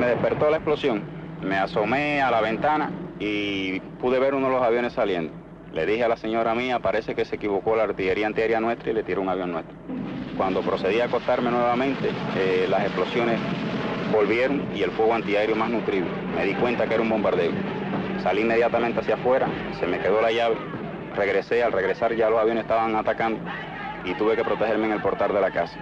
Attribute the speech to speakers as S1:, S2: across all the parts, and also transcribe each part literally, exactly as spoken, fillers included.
S1: me despertó la explosión, me asomé a la ventana y pude ver uno de los aviones saliendo. Le dije a la señora mía, parece que se equivocó la artillería antiaérea nuestra y le tiró un avión nuestro. Cuando procedí a acostarme nuevamente, eh, las explosiones volvieron y el fuego antiaéreo más nutrido. Me di cuenta que era un bombardeo. Salí inmediatamente hacia afuera, se me quedó la llave, regresé, al regresar ya los aviones estaban atacando y tuve que protegerme en el portal de la casa.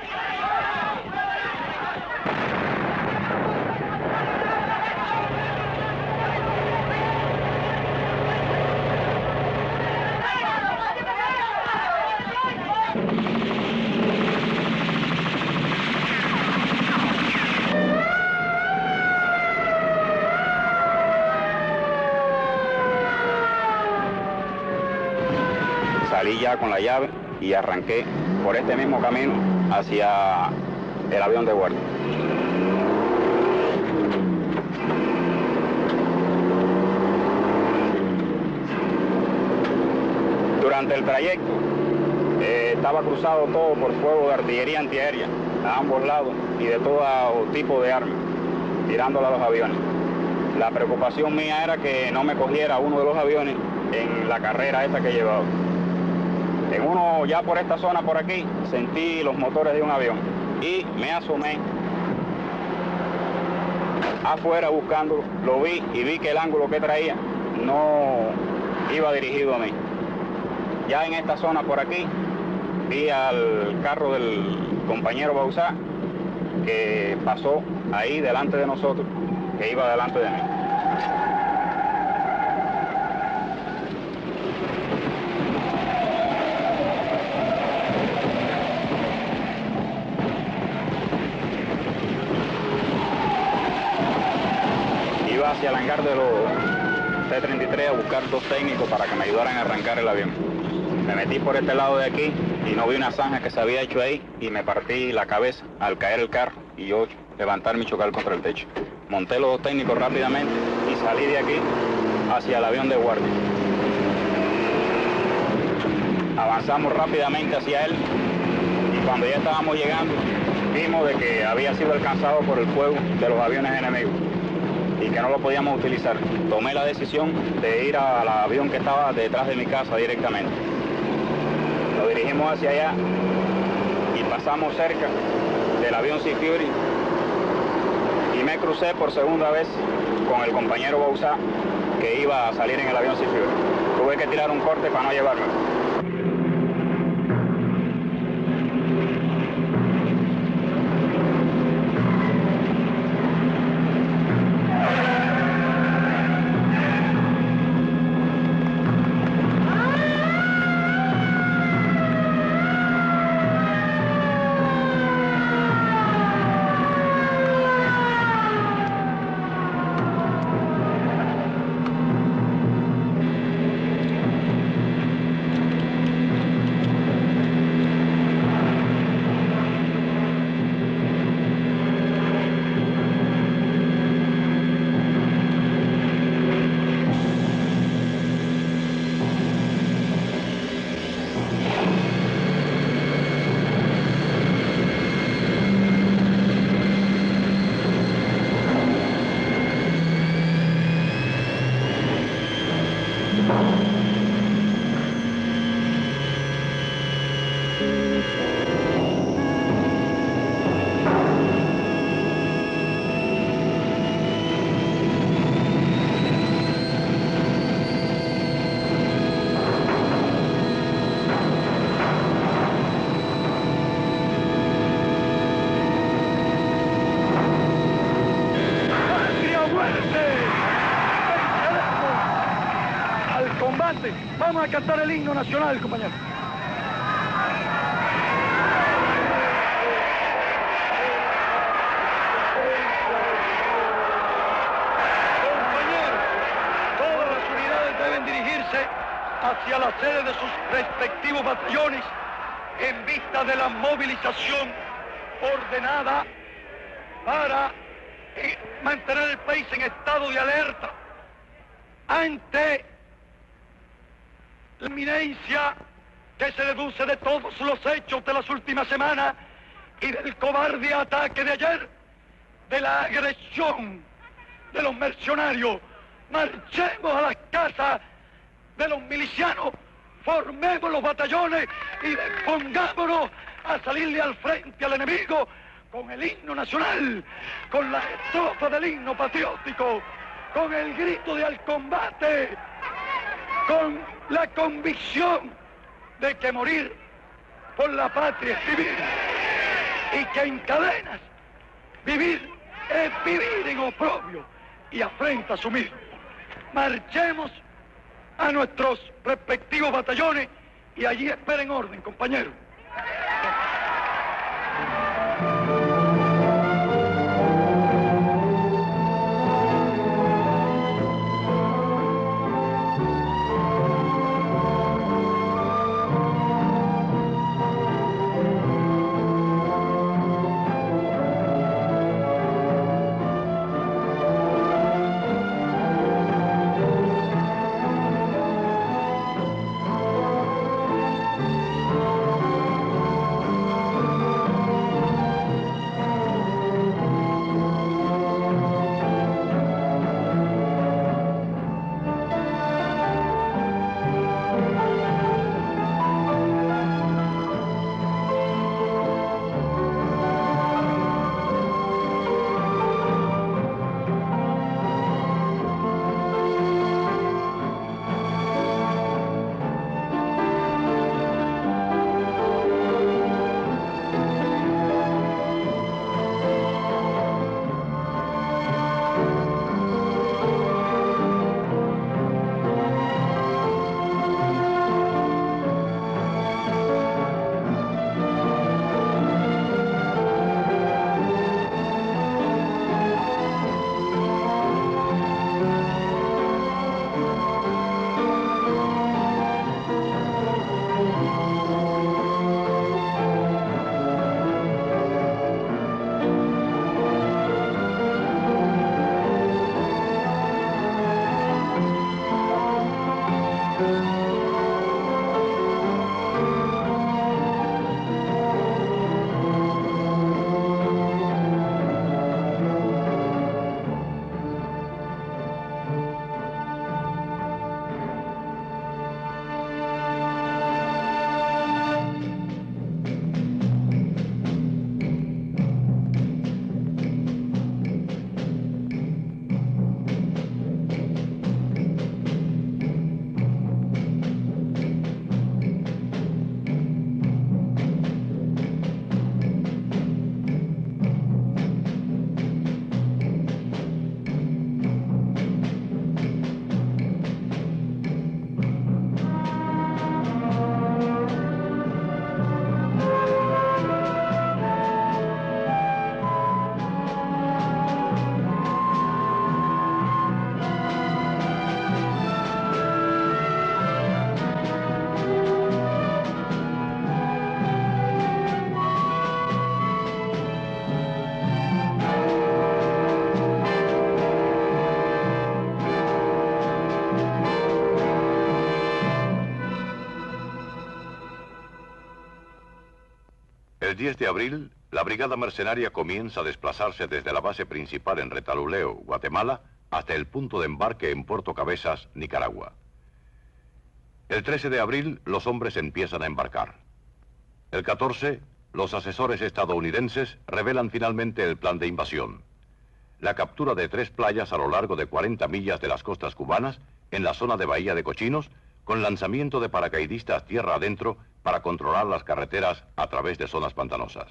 S1: Salí ya con la llave y arranqué por este mismo camino hacia el avión de guardia. Durante el trayecto eh, estaba cruzado todo por fuego de artillería antiaérea a ambos lados y de todo tipo de armas, tirándola a los aviones. La preocupación mía era que no me cogiera uno de los aviones en la carrera esta que llevaba. En uno, ya por esta zona por aquí, sentí los motores de un avión y me asomé afuera buscándolo, lo vi y vi que el ángulo que traía no iba dirigido a mí. Ya en esta zona por aquí, vi al carro del compañero Bauzá que pasó ahí delante de nosotros, que iba delante de mí. Hacia el hangar de los T treinta y tres a buscar dos técnicos para que me ayudaran a arrancar el avión. Me metí por este lado de aquí y no vi una zanja que se había hecho ahí y me partí la cabeza al caer el carro y yo levantarme y chocar contra el techo. Monté los dos técnicos rápidamente y salí de aquí hacia el avión de guardia. Avanzamos rápidamente hacia él y cuando ya estábamos llegando vimos de que había sido alcanzado por el fuego de los aviones enemigos y que no lo podíamos utilizar. Tomé la decisión de ir al avión que estaba detrás de mi casa directamente. Lo dirigimos hacia allá y pasamos cerca del avión Sea Fury y me crucé por segunda vez con el compañero Bauzá que iba a salir en el avión Sea Fury. Tuve que tirar un corte para no llevarme.
S2: Vamos a cantar el himno nacional, compañero. Compañeros, todas las unidades deben dirigirse hacia la sede de sus respectivos batallones en vista de la movilización ordenada para eh, mantener el país en estado de alerta ante la inminencia que se deduce de todos los hechos de las últimas semanas y del cobarde ataque de ayer. de la agresión de los mercenarios. Marchemos a las casas de los milicianos, formemos los batallones y pongámonos a salirle al frente al enemigo con el himno nacional, con la estrofa del himno patriótico, con el grito de al combate, con la convicción de que morir por la patria es vivir y que en cadenas vivir es vivir en oprobio y afrenta a su mismo. Marchemos a nuestros respectivos batallones y allí esperen orden, compañeros.
S3: El diez de abril, la brigada mercenaria comienza a desplazarse desde la base principal en Retaluleu, Guatemala, hasta el punto de embarque en Puerto Cabezas, Nicaragua. El trece de abril, los hombres empiezan a embarcar. El catorce, los asesores estadounidenses revelan finalmente el plan de invasión. La captura de tres playas a lo largo de cuarenta millas de las costas cubanas, en la zona de Bahía de Cochinos, con lanzamiento de paracaidistas tierra adentro para controlar las carreteras a través de zonas pantanosas.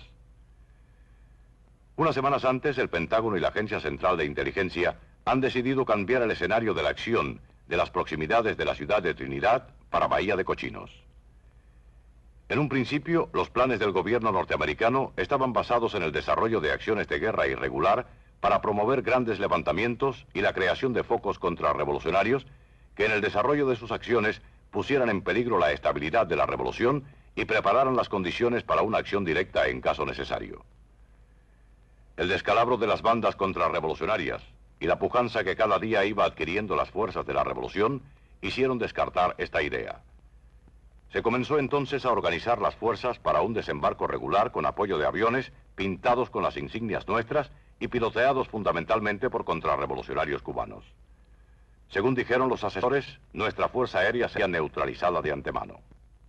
S3: Unas semanas antes, el Pentágono y la Agencia Central de Inteligencia han decidido cambiar el escenario de la acción de las proximidades de la ciudad de Trinidad para Bahía de Cochinos. En un principio, los planes del gobierno norteamericano estaban basados en el desarrollo de acciones de guerra irregular para promover grandes levantamientos y la creación de focos contrarrevolucionarios que en el desarrollo de sus acciones pusieran en peligro la estabilidad de la revolución y prepararan las condiciones para una acción directa en caso necesario. El descalabro de las bandas contrarrevolucionarias y la pujanza que cada día iba adquiriendo las fuerzas de la revolución hicieron descartar esta idea. Se comenzó entonces a organizar las fuerzas para un desembarco regular con apoyo de aviones pintados con las insignias nuestras y piloteados fundamentalmente por contrarrevolucionarios cubanos. Según dijeron los asesores, nuestra fuerza aérea sería neutralizada de antemano.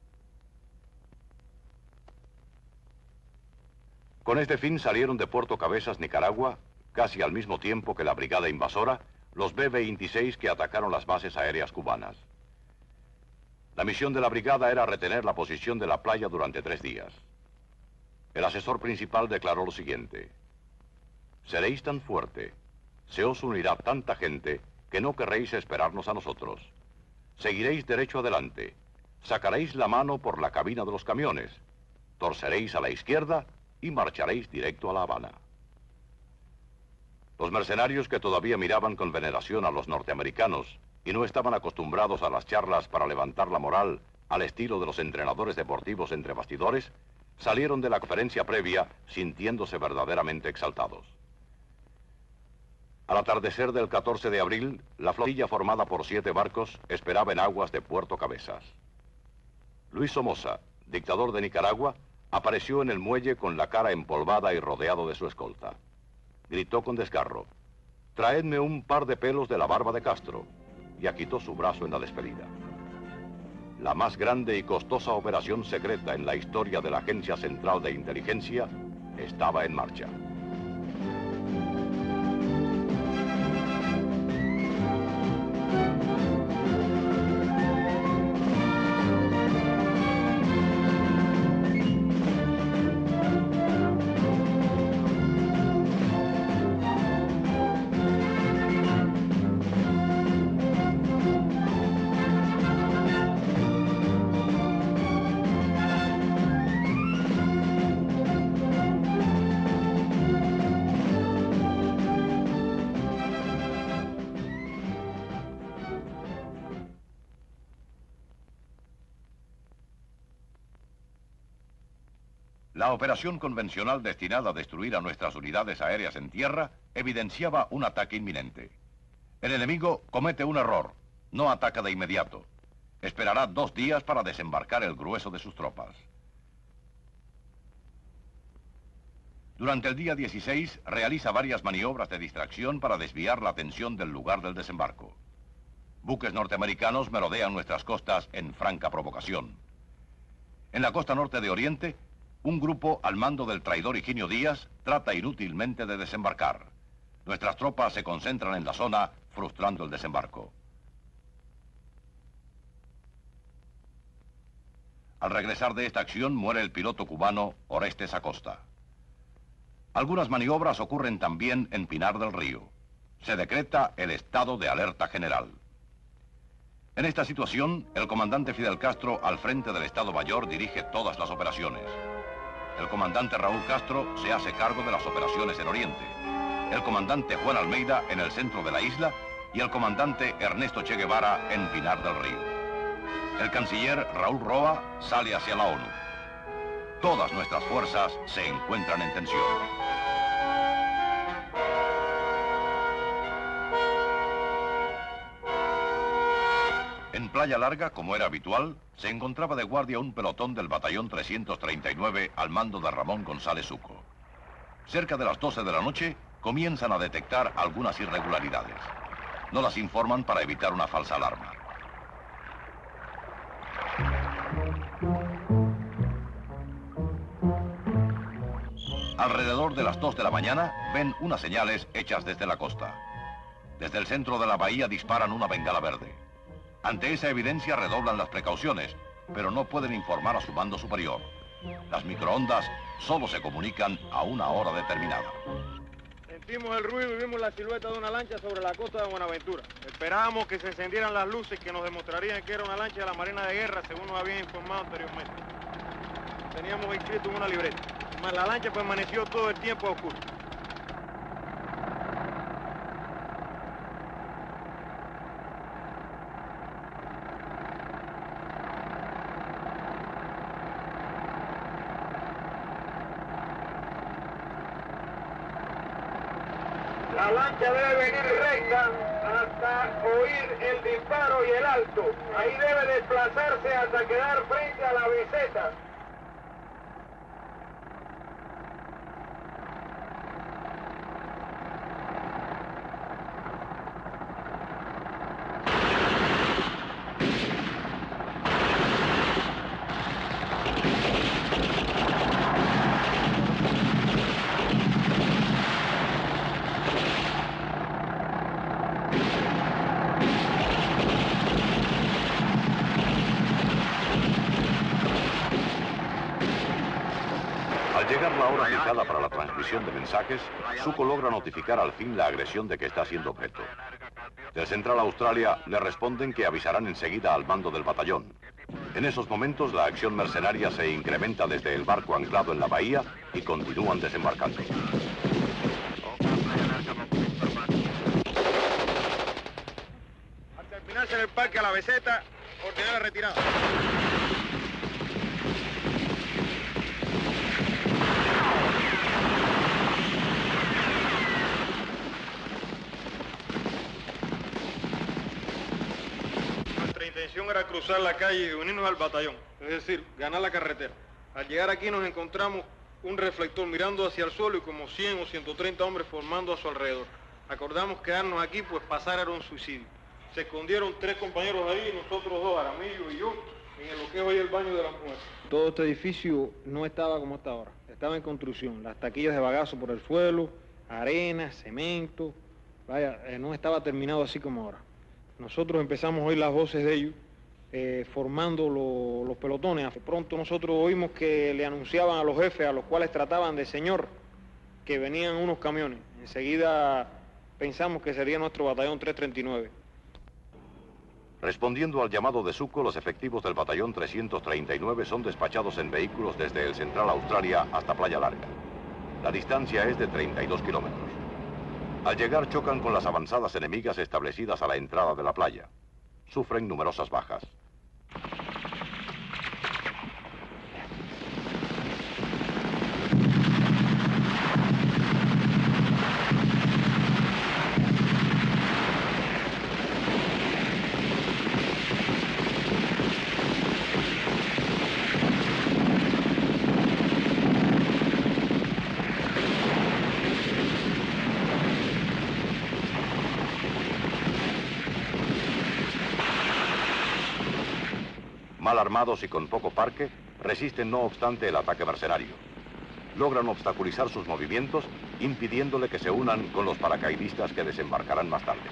S3: Con este fin salieron de Puerto Cabezas, Nicaragua, casi al mismo tiempo que la brigada invasora, los B veintiséis que atacaron las bases aéreas cubanas. La misión de la brigada era retener la posición de la playa durante tres días. El asesor principal declaró lo siguiente: seréis tan fuerte, se os unirá tanta gente que no querréis esperarnos a nosotros. Seguiréis derecho adelante, sacaréis la mano por la cabina de los camiones, torceréis a la izquierda y marcharéis directo a La Habana. Los mercenarios, que todavía miraban con veneración a los norteamericanos y no estaban acostumbrados a las charlas para levantar la moral al estilo de los entrenadores deportivos entre bastidores, salieron de la conferencia previa sintiéndose verdaderamente exaltados. Al atardecer del catorce de abril, la flotilla formada por siete barcos esperaba en aguas de Puerto Cabezas. Luis Somoza, dictador de Nicaragua, apareció en el muelle con la cara empolvada y rodeado de su escolta. Gritó con desgarro: «Traedme un par de pelos de la barba de Castro», y agitó su brazo en la despedida. La más grande y costosa operación secreta en la historia de la Agencia Central de Inteligencia estaba en marcha. La operación convencional destinada a destruir a nuestras unidades aéreas en tierra evidenciaba un ataque inminente. El enemigo comete un error, no ataca de inmediato. Esperará dos días para desembarcar el grueso de sus tropas. Durante el día dieciséis realiza varias maniobras de distracción para desviar la atención del lugar del desembarco. Buques norteamericanos merodean nuestras costas en franca provocación. En la costa norte de Oriente, un grupo al mando del traidor Higinio Díaz trata inútilmente de desembarcar. Nuestras tropas se concentran en la zona, frustrando el desembarco. Al regresar de esta acción muere el piloto cubano Orestes Acosta. Algunas maniobras ocurren también en Pinar del Río. Se decreta el estado de alerta general. En esta situación, el comandante Fidel Castro, al frente del Estado Mayor, dirige todas las operaciones. El comandante Raúl Castro se hace cargo de las operaciones en Oriente, el comandante Juan Almeida en el centro de la isla y el comandante Ernesto Che Guevara en Pinar del Río. El canciller Raúl Roa sale hacia la ONU. Todas nuestras fuerzas se encuentran en tensión. En Playa Larga, como era habitual, se encontraba de guardia un pelotón del batallón trescientos treinta y nueve al mando de Ramón González Suco. Cerca de las doce de la noche comienzan a detectar algunas irregularidades. No las informan para evitar una falsa alarma. Alrededor de las dos de la mañana ven unas señales hechas desde la costa. Desde el centro de la bahía disparan una bengala verde. Ante esa evidencia redoblan las precauciones, pero no pueden informar a su mando superior. Las microondas solo se comunican a una hora determinada.
S4: Sentimos el ruido y vimos la silueta de una lancha sobre la costa de Buenaventura. Esperábamos que se encendieran las luces que nos demostrarían que era una lancha de la Marina de Guerra, según nos habían informado anteriormente. Teníamos escrito en una libreta. Mas la lancha permaneció todo el tiempo oscura. La lancha debe venir recta hasta oír el disparo y el alto. Ahí debe desplazarse hasta quedar frente a la meseta.
S3: Al llegar la hora fijada para la transmisión de mensajes, Zuko logra notificar al fin la agresión de que está siendo objeto. Del Central Australia le responden que avisarán enseguida al mando del batallón. En esos momentos la acción mercenaria se incrementa desde el barco anclado en la bahía y continúan desembarcando.
S4: Al terminarse en el parque a la meseta, ordenar la retirada. Nuestra intención era cruzar la calle y unirnos al batallón, es decir, ganar la carretera. Al llegar aquí nos encontramos un reflector mirando hacia el suelo y como cien o ciento treinta hombres formando a su alrededor. Acordamos quedarnos aquí, pues pasar era un suicidio. Se escondieron tres compañeros ahí, nosotros dos, Aramillo y yo, en lo que es hoy el baño de las mujeres. Todo este edificio no estaba como está ahora, estaba en construcción. Las taquillas de bagazo por el suelo, arena, cemento, vaya, eh, no estaba terminado así como ahora. Nosotros empezamos a oír las voces de ellos, eh, formando lo, los pelotones. De pronto nosotros oímos que le anunciaban a los jefes, a los cuales trataban de señor, que venían unos camiones. Enseguida pensamos que sería nuestro batallón trescientos treinta y nueve.
S3: Respondiendo al llamado de Zuko, los efectivos del batallón trescientos treinta y nueve son despachados en vehículos desde el Central Australia hasta Playa Larga. La distancia es de treinta y dos kilómetros. Al llegar chocan con las avanzadas enemigas establecidas a la entrada de la playa. Sufren numerosas bajas. Mal armados y con poco parque, resisten no obstante el ataque mercenario. Logran obstaculizar sus movimientos, impidiéndole que se unan con los paracaidistas que desembarcarán más tarde.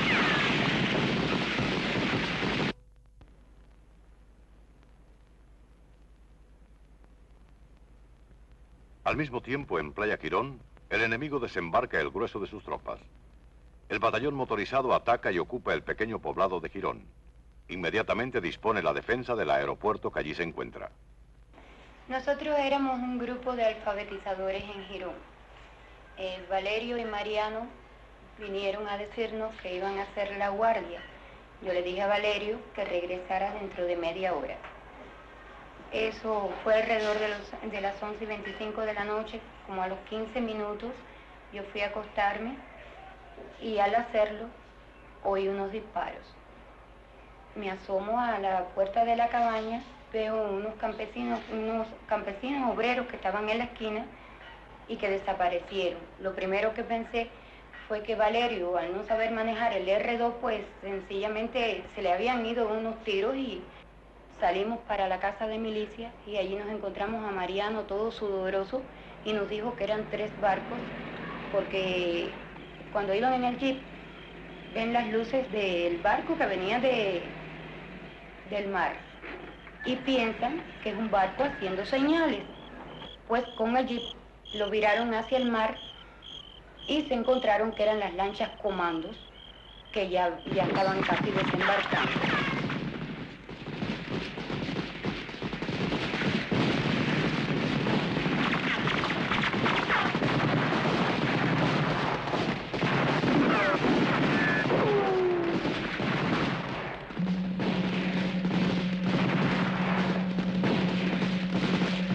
S3: Al mismo tiempo, en Playa Quirón, el enemigo desembarca el grueso de sus tropas. El batallón motorizado ataca y ocupa el pequeño poblado de Girón. Inmediatamente dispone la defensa del aeropuerto que allí se encuentra.
S5: Nosotros éramos un grupo de alfabetizadores en Girón. Eh, Valerio y Mariano vinieron a decirnos que iban a hacer la guardia. Yo le dije a Valerio que regresara dentro de media hora. Eso fue alrededor de, los, de las once y veinticinco de la noche, como a los quince minutos, yo fui a acostarme y al hacerlo oí unos disparos. Me asomo a la puerta de la cabaña, veo unos campesinos, unos campesinos obreros que estaban en la esquina y que desaparecieron. Lo primero que pensé fue que Valerio, al no saber manejar el erre dos, pues sencillamente se le habían ido unos tiros y salimos para la casa de milicia y allí nos encontramos a Mariano todo sudoroso y nos dijo que eran tres barcos porque cuando iban en el jeep ven las luces del barco que venía de, del mar y piensan que es un barco haciendo señales. Pues con el jeep lo viraron hacia el mar y se encontraron que eran las lanchas comandos que ya, ya estaban casi desembarcando.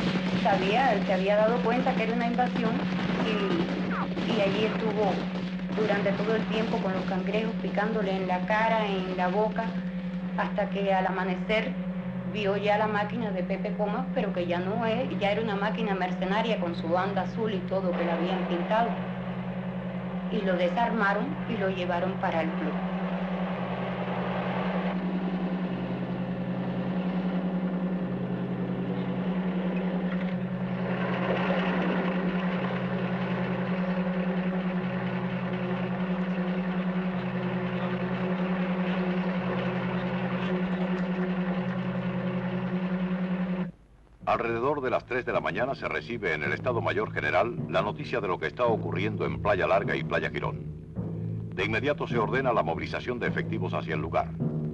S5: Sabía, se había dado cuenta que era una invasión y, y allí estuvo durante todo el tiempo con los cangrejos picándole en la cara, en la boca, hasta que al amanecer vio ya la máquina de Pepe Comas, pero que ya no es, ya era una máquina mercenaria con su banda azul y todo que la habían pintado. Y lo desarmaron y lo llevaron para el club.
S3: Alrededor de las tres de la mañana se recibe en el Estado Mayor General la noticia de lo que está ocurriendo en Playa Larga y Playa Girón. De inmediato se ordena la movilización de efectivos hacia el lugar.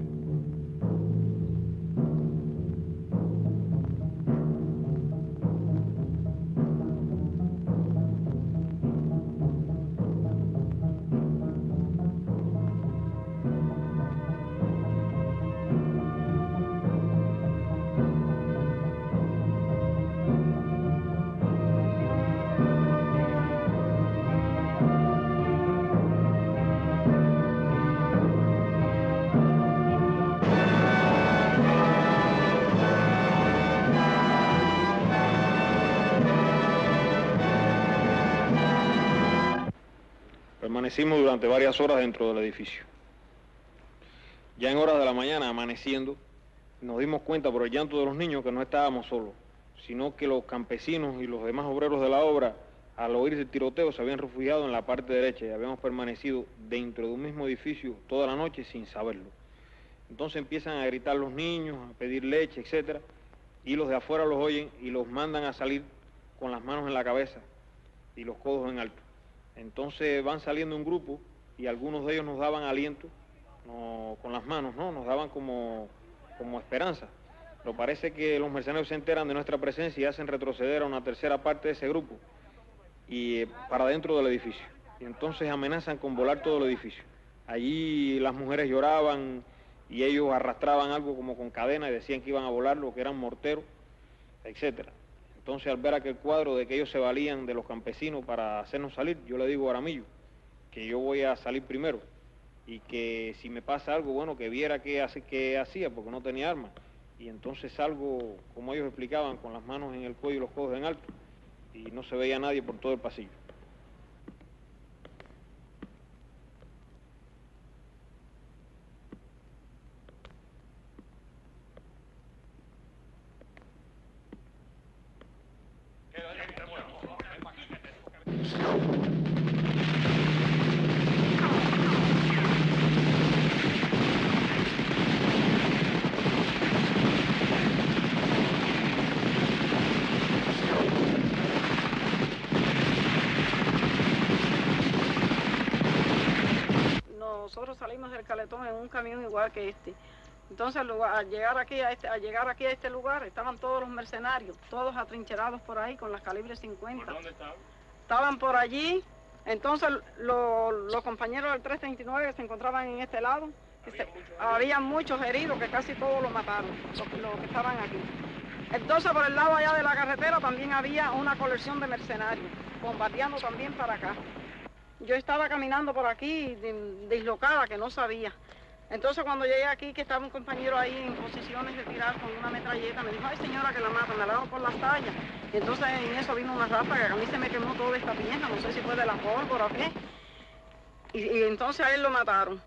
S4: Permanecimos durante varias horas dentro del edificio. Ya en horas de la mañana, amaneciendo, nos dimos cuenta por el llanto de los niños que no estábamos solos, sino que los campesinos y los demás obreros de la obra, al oír el tiroteo, se habían refugiado en la parte derecha y habíamos permanecido dentro de un mismo edificio toda la noche sin saberlo. Entonces empiezan a gritar los niños, a pedir leche, etcétera, y los de afuera los oyen y los mandan a salir con las manos en la cabeza y los codos en alto. Entonces van saliendo un grupo y algunos de ellos nos daban aliento no, con las manos, ¿no? Nos daban como, como esperanza. Pero parece que los mercenarios se enteran de nuestra presencia y hacen retroceder a una tercera parte de ese grupo y eh, para dentro del edificio. Y entonces amenazan con volar todo el edificio. Allí las mujeres lloraban y ellos arrastraban algo como con cadena y decían que iban a volarlo, que eran morteros, etcétera. Entonces, al ver aquel cuadro de que ellos se valían de los campesinos para hacernos salir, yo le digo a Aramillo que yo voy a salir primero y que si me pasa algo, bueno, que viera qué, hace, qué hacía, porque no tenía armas. Y entonces salgo, como ellos explicaban, con las manos en el cuello y los codos en alto, y no se veía nadie por todo el pasillo.
S6: Nosotros salimos del Caletón en un camión igual que este. Entonces al llegar aquí a este, al llegar aquí a este lugar estaban todos los mercenarios, todos atrincherados por ahí con las calibres cincuenta.
S4: ¿Por dónde estaban?
S6: Estaban por allí. Entonces lo, los compañeros del tres treinta y nueve que se encontraban en este lado,
S4: ¿Había,
S6: se,
S4: muchos
S6: había muchos heridos que casi todos los mataron, los, los que estaban aquí. Entonces por el lado allá de la carretera también había una colección de mercenarios, bombardeando también para acá. Yo estaba caminando por aquí dislocada, que no sabía. Entonces cuando llegué aquí, que estaba un compañero ahí en posiciones de tirar con una metralleta, me dijo, ay señora, que la matan, me la hago por las tallas. Y entonces en eso vino una ráfaga, que a mí se me quemó toda esta pierna, no sé si fue de la pólvora o qué. Y, y entonces a él lo mataron.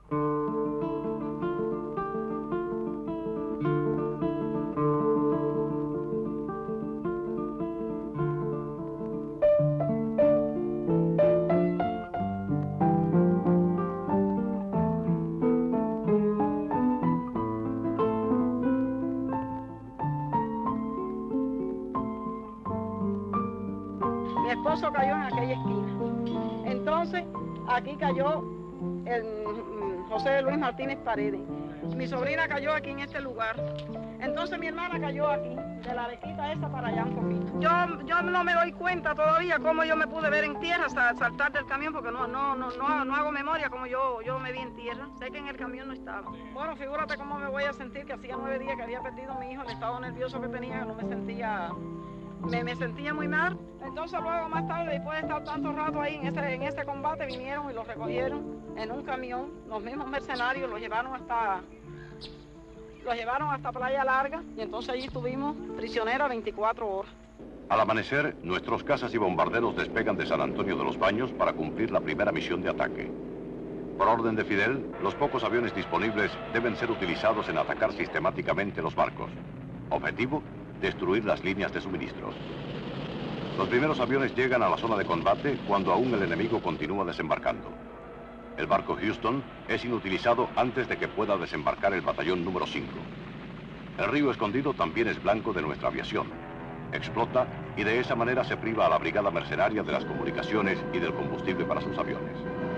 S6: Mi esposo cayó en aquella esquina. Entonces, aquí cayó el mm, José Luis Martínez Paredes. Mi sobrina cayó aquí en este lugar. Entonces mi hermana cayó aquí, de la lequita esa para allá un poquito. Yo, yo no me doy cuenta todavía cómo yo me pude ver en tierra hasta saltar del camión, porque no, no, no, no, no hago memoria como yo, yo me vi en tierra. Sé que en el camión no estaba. Bueno, figúrate cómo me voy a sentir, que hacía nueve días que había perdido a mi hijo, el estado nervioso que tenía, que no me sentía Me, me sentía muy mal. Entonces luego más tarde, después de estar tanto rato ahí en ese, en ese combate, vinieron y los recogieron en un camión. Los mismos mercenarios los llevaron hasta, los llevaron hasta Playa Larga y entonces allí estuvimos prisioneros veinticuatro horas.
S3: Al amanecer, nuestros cazas y bombarderos despegan de San Antonio de los Baños para cumplir la primera misión de ataque. Por orden de Fidel, los pocos aviones disponibles deben ser utilizados en atacar sistemáticamente los barcos. Objetivo, destruir las líneas de suministros. Los primeros aviones llegan a la zona de combate cuando aún el enemigo continúa desembarcando. El barco Houston es inutilizado antes de que pueda desembarcar el batallón número cinco. El río Escondido también es blanco de nuestra aviación. Explota y de esa manera se priva a la brigada mercenaria de las comunicaciones y del combustible para sus aviones.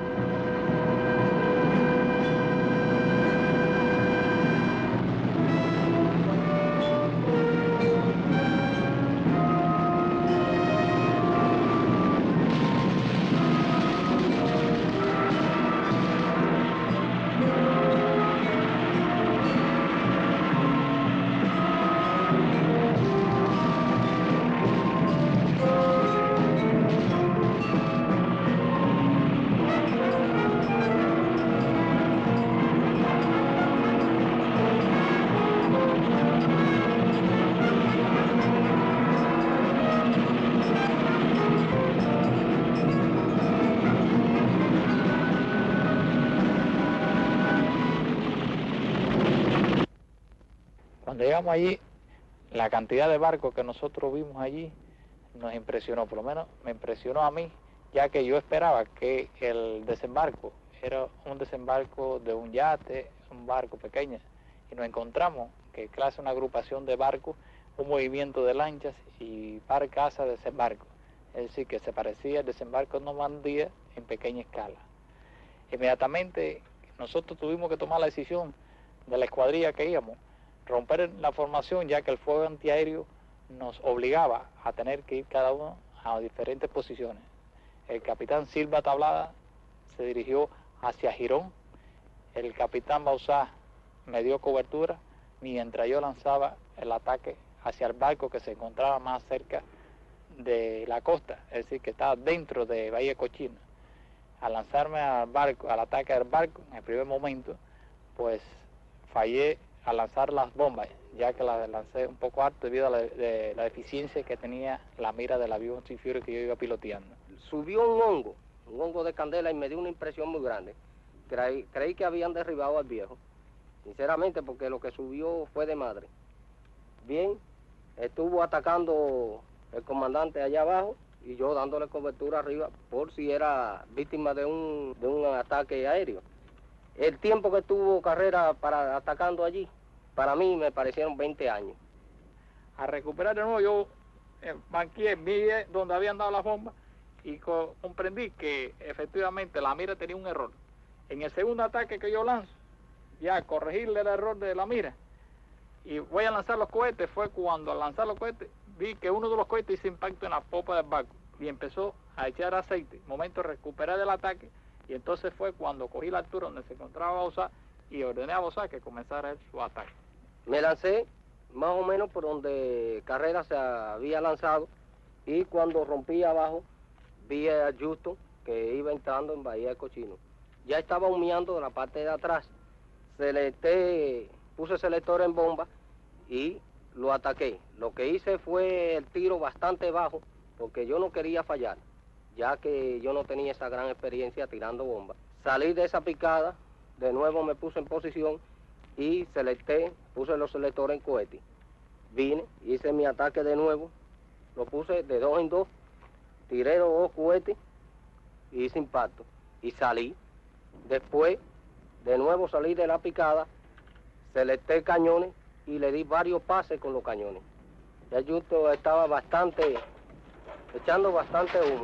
S7: Cuando llegamos allí, la cantidad de barcos que nosotros vimos allí nos impresionó, por lo menos me impresionó a mí, ya que yo esperaba que el desembarco era un desembarco de un yate, un barco pequeño, y nos encontramos que clase una agrupación de barcos, un movimiento de lanchas y barcazas de desembarco, es decir, que se parecía al desembarco de Normandía en pequeña escala. Inmediatamente nosotros tuvimos que tomar la decisión de la escuadrilla que íbamos, romper la formación, ya que el fuego antiaéreo nos obligaba a tener que ir cada uno a diferentes posiciones. El capitán Silva Tablada se dirigió hacia Girón, el capitán Bauzá me dio cobertura mientras yo lanzaba el ataque hacia el barco que se encontraba más cerca de la costa, es decir, que estaba dentro de Bahía Cochino. Al lanzarme al barco, al ataque del barco, en el primer momento, pues fallé a lanzar las bombas, ya que las lancé un poco alto debido a la, de, la deficiencia que tenía la mira del avión Fury que yo iba piloteando.
S8: Subió un hongo, un hongo de candela y me dio una impresión muy grande. Creí, creí que habían derribado al viejo, sinceramente, porque lo que subió fue de madre. Bien, estuvo atacando el comandante allá abajo y yo dándole cobertura arriba por si era víctima de un, de un ataque aéreo. El tiempo que estuvo Carrera para atacando allí, para mí me parecieron veinte años.
S7: A recuperar de nuevo, yo eh, banqué, vi donde habían dado las bombas y co comprendí que efectivamente la mira tenía un error. En el segundo ataque que yo lanzo, ya corregirle el error de la mira y voy a lanzar los cohetes, fue cuando al lanzar los cohetes vi que uno de los cohetes hizo impacto en la popa del barco y empezó a echar aceite. Momento de recuperar el ataque. Y entonces fue cuando cogí la altura donde se encontraba Bauzá y ordené a Bauzá que comenzara él su ataque.
S8: Me lancé más o menos por donde Carrera se había lanzado y cuando rompí abajo vi a Justo que iba entrando en Bahía de Cochino. Ya estaba humeando de la parte de atrás. Selecté, puse selector en bomba y lo ataqué. Lo que hice fue el tiro bastante bajo porque yo no quería fallar, ya que yo no tenía esa gran experiencia tirando bombas. Salí de esa picada, de nuevo me puse en posición y selecté, puse los selectores en cohete. Vine, hice mi ataque de nuevo, lo puse de dos en dos, tiré los dos cohetes y hice impacto. Y salí. Después, de nuevo salí de la picada, selecté cañones y le di varios pases con los cañones. Ya justo estaba bastante, echando bastante humo.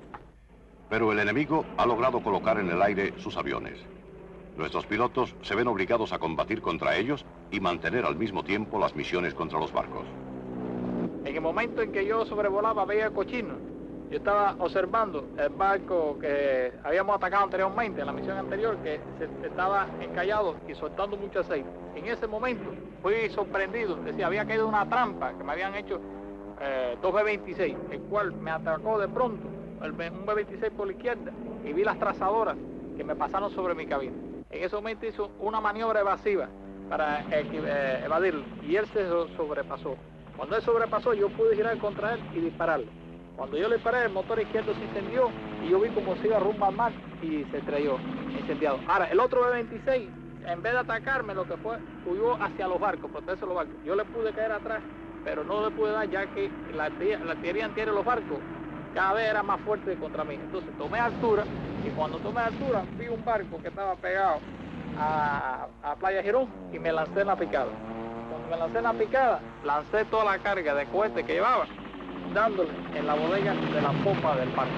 S3: Pero el enemigo ha logrado colocar en el aire sus aviones. Nuestros pilotos se ven obligados a combatir contra ellos y mantener al mismo tiempo las misiones contra los barcos.
S7: En el momento en que yo sobrevolaba Bahía Cochino, yo estaba observando el barco que habíamos atacado anteriormente, en la misión anterior, que se estaba encallado y soltando mucho aceite. En ese momento fui sorprendido, decía, había caído una trampa que me habían hecho eh, dos B veintiséis, el cual me atacó de pronto, el, un B veintiséis por la izquierda, y vi las trazadoras que me pasaron sobre mi cabina. En ese momento hizo una maniobra evasiva para eh, evadirlo, y él se sobrepasó. Cuando él sobrepasó, yo pude girar contra él y dispararle. Cuando yo le disparé, el motor izquierdo se incendió y yo vi como se iba rumbo al mar y se estrelló, incendiado. Ahora, el otro B veintiséis, en vez de atacarme, lo que fue, huyó hacia los barcos, protegerse los barcos. Yo le pude caer atrás, pero no le pude dar, ya que la artillería, la artillería antiaérea de los barcos cada vez era más fuerte contra mí. Entonces tomé altura, y cuando tomé altura, vi un barco que estaba pegado a, a Playa Girón y me lancé en la picada. Cuando me lancé en la picada, lancé toda la carga de cohetes que llevaba, dándole en la bodega de la popa del barco.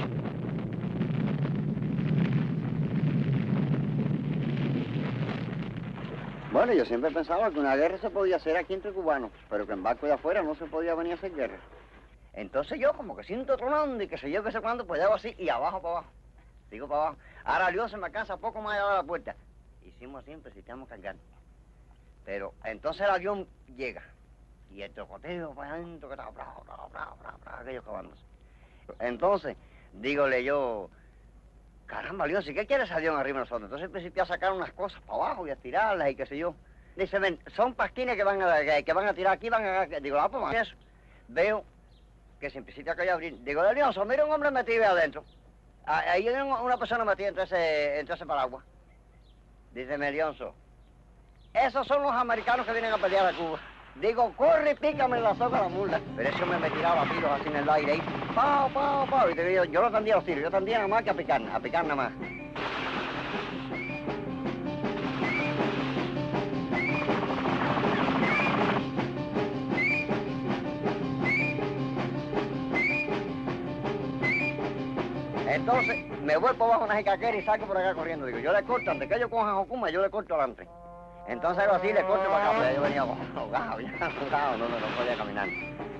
S9: Bueno, yo siempre pensaba que una guerra se podía hacer aquí entre cubanos, pero que en barco de afuera no se podía venir a hacer guerra. Entonces yo como que siento tronando y que sé yo que sé cuándo, pues hago así y abajo para abajo. Digo para abajo. Ahora Dios se me alcanza poco más allá de la puerta. Hicimos siempre, si estamos cargando. Pero entonces el avión llega. Y el trocoteo para adentro que estaba bravo, bravo, bravo, bravo, bravo, aquello acabándose. Entonces, dígole yo, caramba, León, ¿sí qué quiere ese avión arriba de nosotros? Entonces empecé a sacar unas cosas para abajo y a tirarlas y qué sé yo. Dice, ven, son pasquines que van a, que, que van a tirar aquí, van a... Digo, ah, pues eso. Veo que se empieza a caer a abrir. Digo, Leonzo, mira un hombre metido ahí adentro. Ahí hay una persona metida entre ese, entre ese paraguas. Dice, Leonzo, esos son los americanos que vienen a pelear a Cuba. Digo, corre, pícame la soga a la mula. Pero ese hombre me tiraba tiros así en el aire ahí. Pau, pau, pau. Y te digo, yo no tendía los tiros, yo tendía nada más que a picar, a picar nada más. Entonces, me voy por abajo una jicaquera y salgo por acá corriendo. Digo, yo le corto, antes que ellos cojan Jocuma, yo le corto adelante. Entonces hago así, le corto para acá, pero yo venía ahogado, ya ahogado, no, no, no podía caminar.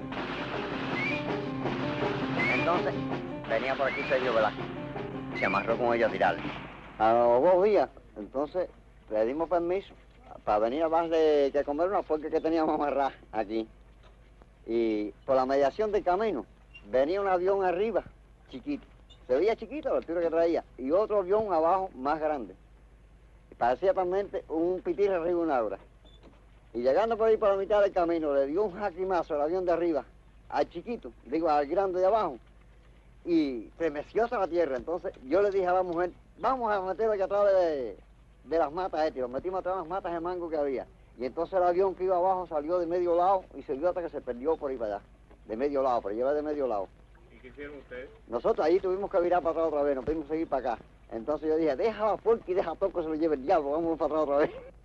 S9: Entonces, venía por aquí Sergio Velázquez, se amarró con ellos a tirarle. A los dos días, entonces, le dimos permiso para venir a más de que comer una puerca que teníamos amarrada aquí. Y por la mediación del camino, venía un avión arriba, chiquito. Se veía chiquito la altura que traía, y otro avión abajo más grande. Parecía realmente un pitirre arriba de una hora. Y llegando por ahí por la mitad del camino, le dio un jaquimazo al avión de arriba, al chiquito, digo, al grande de abajo, y tremeció hasta la tierra. Entonces yo le dije a la mujer, vamos a meterlo aquí atrás de, de las matas estas, y lo metimos atrás de las matas de mango que había. Y entonces el avión que iba abajo salió de medio lado y se vio hasta que se perdió por ahí para allá, de medio lado, pero lleva de medio lado.
S4: ¿Y qué hicieron ustedes?
S9: Nosotros ahí tuvimos que virar para atrás otra vez, nos pudimos seguir para acá. Entonces yo dije, deja la puerca y deja todo que se lo lleve el diablo, vamos para atrás otra vez.